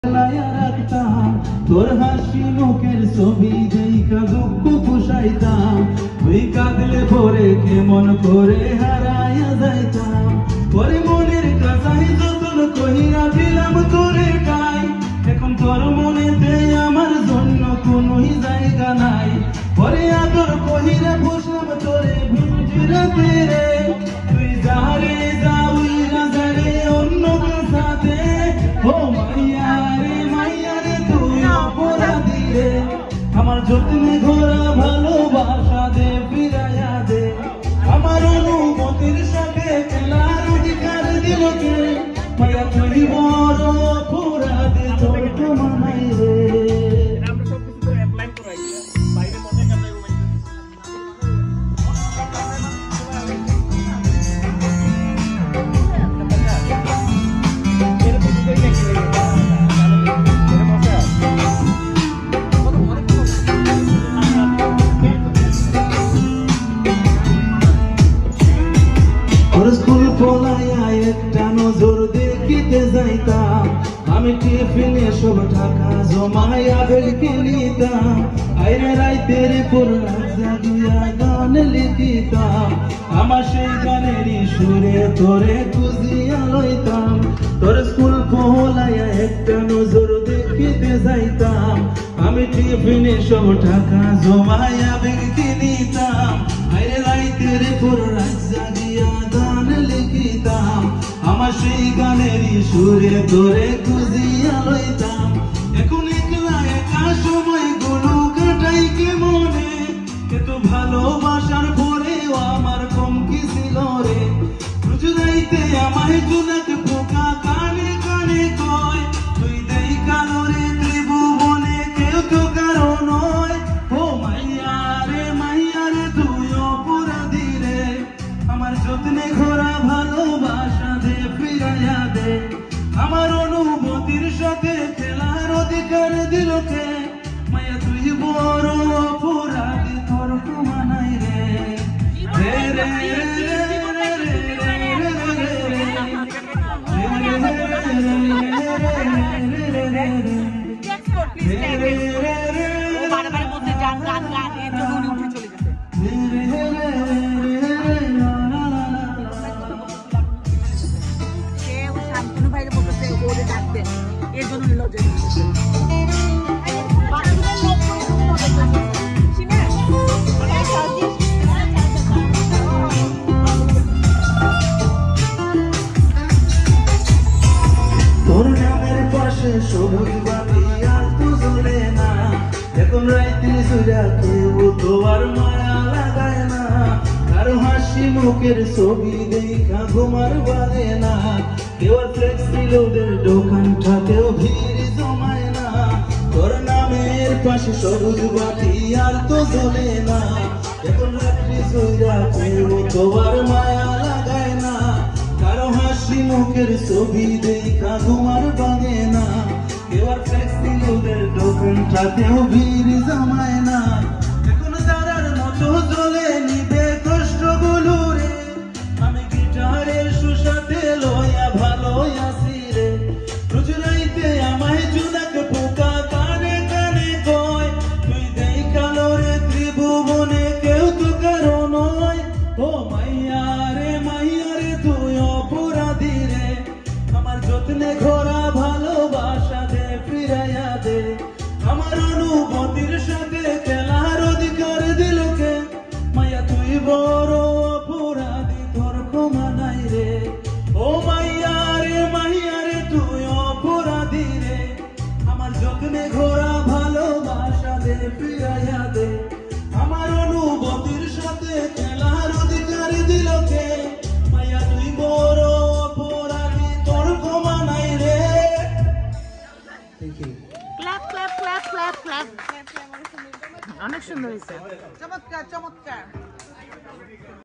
তোর হাসি মুখের ছবি দেখা দুঃখ পুষাইতাম, তুই কাঁদলে পরে কেমন করে হারাইয়া যাইতাম। পরে মনের কাছাই যতন কহিরা দিলাম তোরে গাই, এখন তোর মনেতে আমার জন্য কোনোই জায়গা নাই। পরে আদর কহিরা বসলাম তোরে ভিড়তে রে, তুই যারে যাওই না যারে অন্য কাছাতে। ও মাইয়া রে মাইয়া রে তুই অপরাধী রে, আমার যত্নে ঘোরা ভালোবাসা দে ফিরাইয়া দে। আমার অনুমতির সাথে খেলার অধিকার দিল কে, মাইয়া তুই বড় অপরাধী তোর তো মানাই রে। স্কুল পলাইয়া একটা নজর দেখিতে যাইতাম, আমি টিফিনে সব টাকা জমাইয়া বেলকে নিতাম। আইরে রাইতের পর জাগিয়া গান লিখিতাম, আমার সেই গানেরই সুরে তোরে খুঁজিয়া লইতাম। তোর স্কুল পলাইয়া একটা নজর দেখিতে যাইতাম, আমি টিফিনে সব টাকা জমাইয়া বেলকে নিতাম। আইরে রাইতের পর জাগিয়া গান লিখিতাম, আমার সেই গানেরই সুরে তোরে খুঁজিয়া লইতাম। এখন একলা একা সময় গুলো কাটাই কেমনে, এত ভালোবাসার পরেও আমার কম কি ছিল রে। রোজ রাইতে আমায় জোনাক পোকা কানে কানে কয়, তুই দেই কালো রে ত্রিভুবনে কেউ তো কারো নয়। ও মাইয়া রে তুই অপরাধী রে, আমার যত্নে ঘোরা ভালোবাসা দে ফিরাইয়া দে। আমার অনুভূতির সাথে খেলার অধিকার দিল কে, মায়া তুই বড় অপরাধী তোর তো মানাই রে। রে রে তোর নামের পাশে সবুজ বাতি আর তো জ্বলে না, এখন রাইতে সুরা কেউ তো আর মায়া লাগায় না। কারো হাসি মুখের ছবি দেখা ঘুমার বাজে না, কেউ আর ফ্লেক্সি লোডের দোকানটাতেও ভিড় জমায় না। তোর নামের পাশে সবুজ বাতি আর তো জ্বলে না, এখন রাত্রি সুরা কেউ তো আর মায়া লাগায় না। কারো হাসি মুখের ছবি দেখা ঘুমার বাজে না, কেউ আর ফ্লেক্সি লোডের দোকানটাতেও ভিড় জমায় না। এখন তারার মতো জ্বলে নিবে কষ্টগুলো রে, আমি গিটারের সুসাথে লইয়া ভালো আছি রে। রোজ রাইতে আমায় জোনাক পোকা কানে কানে কয়, তুই দেই কালো রে ত্রিভুবনে কেউ তো কারো নয়। ও মাইয়া রে তুই অপরাধী রে, আমার যত্নে ঘোরা ভালোবাসা দে ফিরাইয়া দে। আমার অনুভূতির সাথে খেলার অধিকার দিল কে, মাইয়া তুই বড় অপরাধী তোর ক্ষমা নাই রে। ও মাইয়া রে তুই অপরাধী রে, আমার যত্নে ঘোরা ভালোবাসা দে ফিরাইয়া দে। আমার অনুভূতির সাথে খেলার অধিকার দিল কে, মাইয়া তুই বড় অপরাধী তোর ক্ষমা নাই রে। Clap clap clap clap clap, অনেক সুন্দর হয়েছে, চমৎকার চমৎকার।